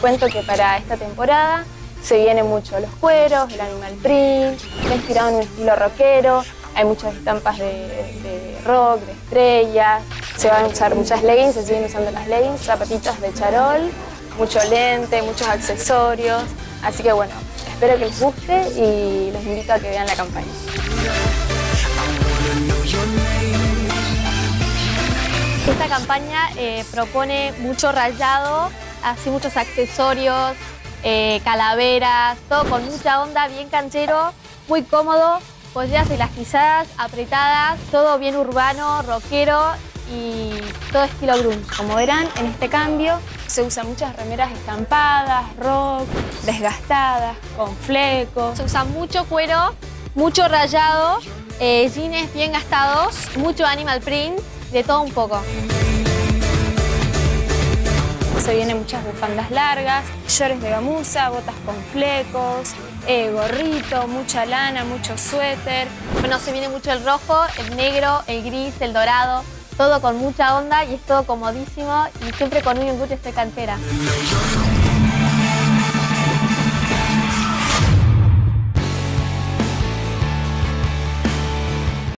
cuento que para esta temporada se vienen mucho los cueros, el animal print, está inspirado en un estilo rockero, hay muchas estampas de rock, de estrellas, se van a usar muchas leggings, se siguen usando las leggings, zapatitos de charol, mucho lente, muchos accesorios, así que bueno, espero que les guste y los invito a que vean la campaña. Esta campaña propone mucho rayado, así muchos accesorios, calaveras, todo con mucha onda, bien canchero, muy cómodo, polleras elastizadas, apretadas, todo bien urbano, rockero y todo estilo grunge. Como verán, en este cambio se usan muchas remeras estampadas, rock, desgastadas, con flecos. Se usa mucho cuero, mucho rayado, jeans bien gastados, mucho animal print, de todo un poco. Se vienen muchas bufandas largas, shorts de gamuza, botas con flecos, gorrito, mucha lana, mucho suéter. Bueno, se viene mucho el rojo, el negro, el gris, el dorado, todo con mucha onda y es todo comodísimo y siempre con un enguche de cantera.